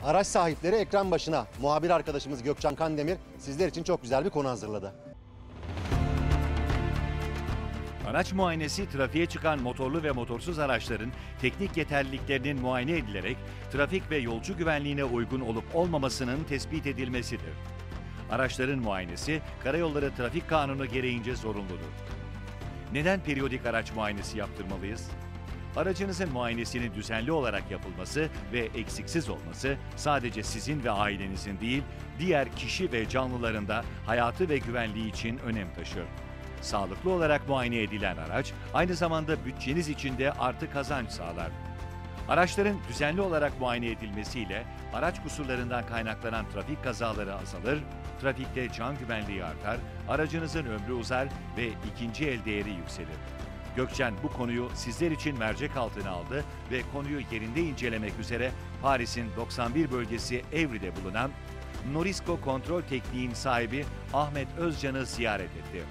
Araç sahipleri ekran başına. Muhabir arkadaşımız Gökçen Kandemir sizler için çok güzel bir konu hazırladı. Araç muayenesi, trafiğe çıkan motorlu ve motorsuz araçların teknik yeterliliklerinin muayene edilerek trafik ve yolcu güvenliğine uygun olup olmamasının tespit edilmesidir. Araçların muayenesi, Karayolları Trafik Kanunu gereğince zorunludur. Neden periyodik araç muayenesi yaptırmalıyız? Aracınızın muayenesinin düzenli olarak yapılması ve eksiksiz olması sadece sizin ve ailenizin değil, diğer kişi ve canlıların da hayatı ve güvenliği için önem taşır. Sağlıklı olarak muayene edilen araç, aynı zamanda bütçeniz için de artı kazanç sağlar. Araçların düzenli olarak muayene edilmesiyle araç kusurlarından kaynaklanan trafik kazaları azalır, trafikte can güvenliği artar, aracınızın ömrü uzar ve ikinci el değeri yükselir. Gökçen bu konuyu sizler için mercek altına aldı ve konuyu yerinde incelemek üzere Paris'in 91 bölgesi Evri'de bulunan Norisco Kontrol Tekniğin sahibi Ahmet Özcan'ı ziyaret etti.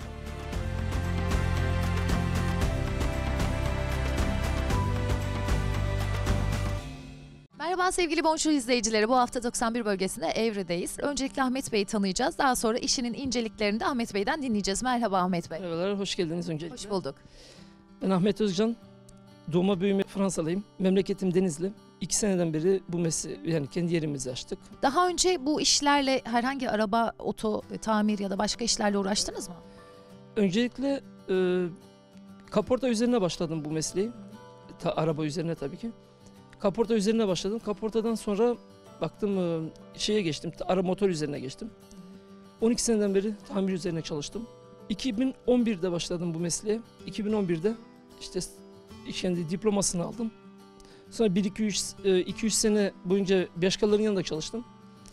Merhaba sevgili Bonjour izleyicileri. Bu hafta 91 bölgesinde Evri'deyiz. Öncelikle Ahmet Bey'i tanıyacağız. Daha sonra işinin inceliklerini de Ahmet Bey'den dinleyeceğiz. Merhaba Ahmet Bey. Merhabalar, hoş geldiniz öncelikle. Hoş bulduk. Ben Ahmet Özcan, doğma büyüme Fransalıyım. Memleketim Denizli. 2 seneden beri bu mesleği, yani kendi yerimizi açtık. Daha önce bu işlerle herhangi araba, oto, tamir ya da başka işlerle uğraştınız mı? Öncelikle kaporta üzerine başladım bu mesleği. Araba üzerine tabii ki. Kaporta üzerine başladım. Kaportadan sonra baktım şeye geçtim, motor üzerine geçtim. 12 seneden beri tamir üzerine çalıştım. 2011'de başladım bu mesleğe. 2011'de işte kendi diplomasını aldım. Sonra 2-3 sene boyunca başkalarının yanında çalıştım.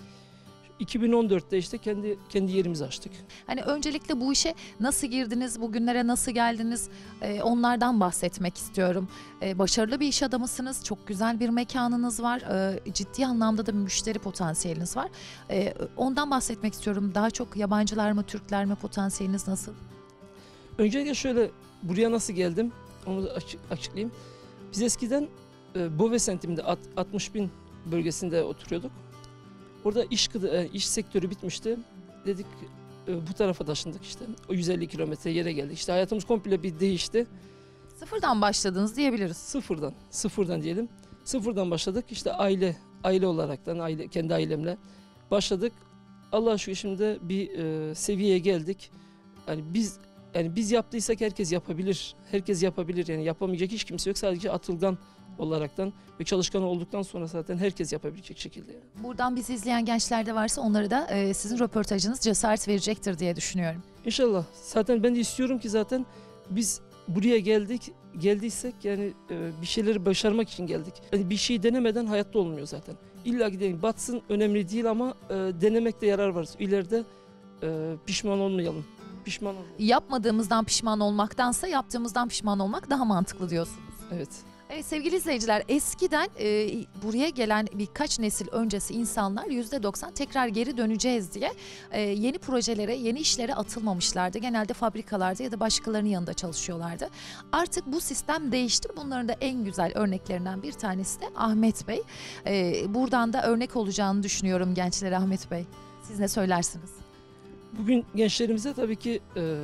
2014'te işte kendi yerimizi açtık. Hani öncelikle bu işe nasıl girdiniz, bugünlere nasıl geldiniz, onlardan bahsetmek istiyorum. Başarılı bir iş adamısınız, çok güzel bir mekanınız var, ciddi anlamda da bir müşteri potansiyeliniz var. Ondan bahsetmek istiyorum. Daha çok yabancılar mı, Türkler mi, potansiyeliniz nasıl? Öncelikle şöyle, buraya nasıl geldim onu da açıklayayım. Biz eskiden Bove semtinde 60.000 bölgesinde oturuyorduk. Orada iş sektörü bitmişti. Dedik bu tarafa taşındık işte. O 150 kilometre yere geldik. İşte hayatımız komple bir değişti. Sıfırdan başladınız diyebiliriz. Sıfırdan diyelim. Sıfırdan başladık. İşte aile olaraktan, kendi ailemle başladık. Allah'a şükür şimdi bir seviyeye geldik. Yani biz yaptıysak herkes yapabilir. Herkes yapabilir. Yani yapamayacak hiç kimse yok. Sadece atılgan olaraktan ve çalışkan olduktan sonra zaten herkes yapabilecek şekilde. Buradan bizi izleyen gençler de varsa onları da sizin röportajınız cesaret verecektir diye düşünüyorum. İnşallah. Zaten ben de istiyorum ki zaten biz buraya geldiysek yani bir şeyleri başarmak için geldik. Yani bir şey denemeden hayatta olmuyor zaten. İlla gidelim batsın önemli değil ama denemekte yarar var. İleride pişman olmayalım. Yapmadığımızdan pişman olmaktansa yaptığımızdan pişman olmak daha mantıklı diyorsunuz. Evet. Evet sevgili izleyiciler, eskiden buraya gelen birkaç nesil öncesi insanlar %90 tekrar geri döneceğiz diye yeni projelere, yeni işlere atılmamışlardı. Genelde fabrikalarda ya da başkalarının yanında çalışıyorlardı. Artık bu sistem değişti. Bunların da en güzel örneklerinden bir tanesi de Ahmet Bey. Buradan da örnek olacağını düşünüyorum gençlere Ahmet Bey. Siz ne söylersiniz? Bugün gençlerimize tabii ki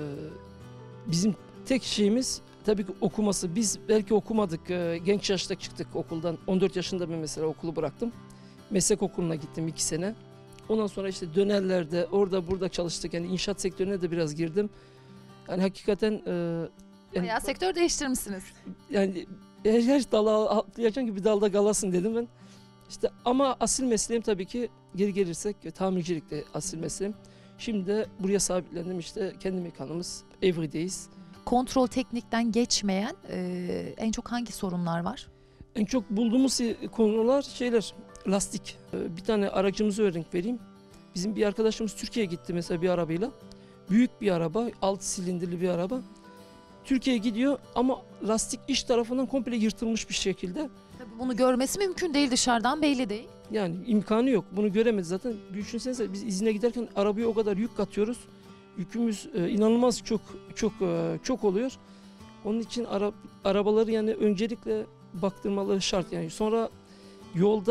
bizim tek şeyimiz tabii ki okuması. Biz belki okumadık, genç yaşta çıktık okuldan. 14 yaşında ben mesela okulu bıraktım. Meslek okuluna gittim 2 sene. Ondan sonra işte dönerlerde orada burada çalıştık. Yani inşaat sektörüne de biraz girdim. Yani hakikaten... Bayağı sektör değiştirmişsiniz. Yani her dala atlayacaksın ki bir dalda galasın dedim ben. İşte ama asıl mesleğim tabii ki geri gelirsek tamircilik de asıl mesleğim. Şimdi de buraya sabitlendim işte kendi mekanımız Evri'deyiz. Kontrol teknikten geçmeyen en çok hangi sorunlar var? En çok bulduğumuz konular lastik. Bir tane aracımızı örnek vereyim. Bizim bir arkadaşımız Türkiye'ye gitti mesela bir arabayla. Büyük bir araba, 6 silindirli bir araba. Türkiye'ye gidiyor ama lastik iç tarafından komple yırtılmış bir şekilde. Tabii bunu görmesi mümkün değil, dışarıdan belli değil. Yani imkanı yok. Bunu göremedi zaten. Düşünsenize biz izine giderken arabaya o kadar yük katıyoruz. Yükümüz inanılmaz çok oluyor. Onun için arabaları yani öncelikle baktırmaları şart. Yani sonra yolda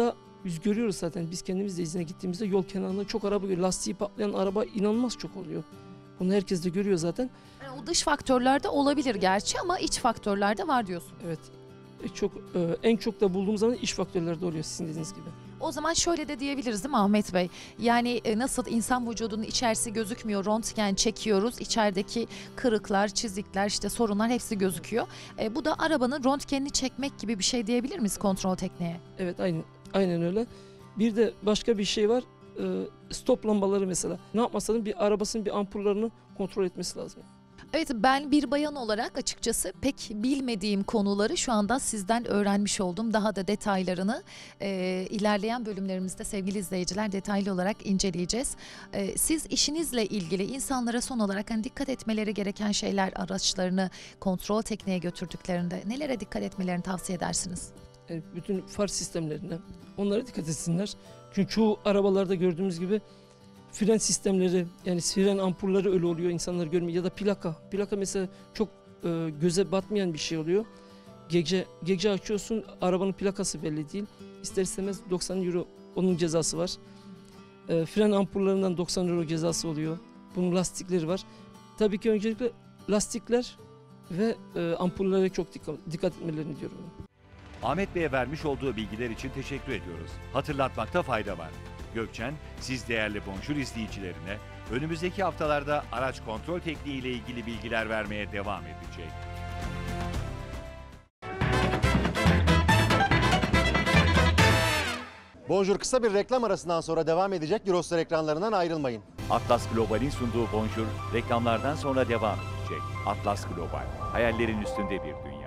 Biz görüyoruz zaten, biz kendimiz de izine gittiğimizde yol kenarında çok araba görüyoruz. Lastiği patlayan araba inanılmaz çok oluyor. Bunu herkes de görüyor zaten. Yani o dış faktörlerde olabilir gerçi ama iç faktörlerde var diyorsun. Evet. En çok da bulduğumuz zaman iş faktörlerde oluyor sizin dediğiniz gibi. O zaman şöyle de diyebiliriz değil mi Ahmet Bey? Yani nasıl insan vücudunun içerisi gözükmüyor, röntgen çekiyoruz. İçerideki kırıklar, çizikler, işte sorunlar hepsi gözüküyor. Bu da arabanın röntgenini çekmek gibi bir şey diyebilir miyiz kontrol tekniğe? Evet, aynen öyle. Bir de başka bir şey var. Stop lambaları mesela. Ne yapmasa da bir arabasının bir ampullerini kontrol etmesi lazım. Evet, ben bir bayan olarak açıkçası pek bilmediğim konuları şu anda sizden öğrenmiş oldum. Daha da detaylarını ilerleyen bölümlerimizde sevgili izleyiciler detaylı olarak inceleyeceğiz. Siz işinizle ilgili insanlara son olarak hani dikkat etmeleri gereken şeyler, araçlarını kontrol tekniğe götürdüklerinde nelere dikkat etmelerini tavsiye edersiniz? Yani bütün far sistemlerine, onlara dikkat etsinler. Çünkü çoğu arabalarda gördüğümüz gibi fren sistemleri, yani fren ampulleri öyle oluyor, insanlar görmüyor. Ya da plaka. Plaka mesela çok göze batmayan bir şey oluyor. Gece açıyorsun, arabanın plakası belli değil. İster istemez 90 euro onun cezası var. Fren ampullerinden 90 euro cezası oluyor. Bunun lastikleri var. Tabii ki öncelikle lastikler ve ampullere çok dikkat etmelerini diyorum. Ahmet Bey'e vermiş olduğu bilgiler için teşekkür ediyoruz. Hatırlatmakta fayda var. Gökçen, siz değerli Bonjour izleyicilerine önümüzdeki haftalarda araç kontrol tekniği ile ilgili bilgiler vermeye devam edecek. Bonjour kısa bir reklam arasından sonra devam edecek. Eurostar ekranlarından ayrılmayın. Atlas Global'in sunduğu Bonjour reklamlardan sonra devam edecek. Atlas Global, hayallerin üstünde bir dünya.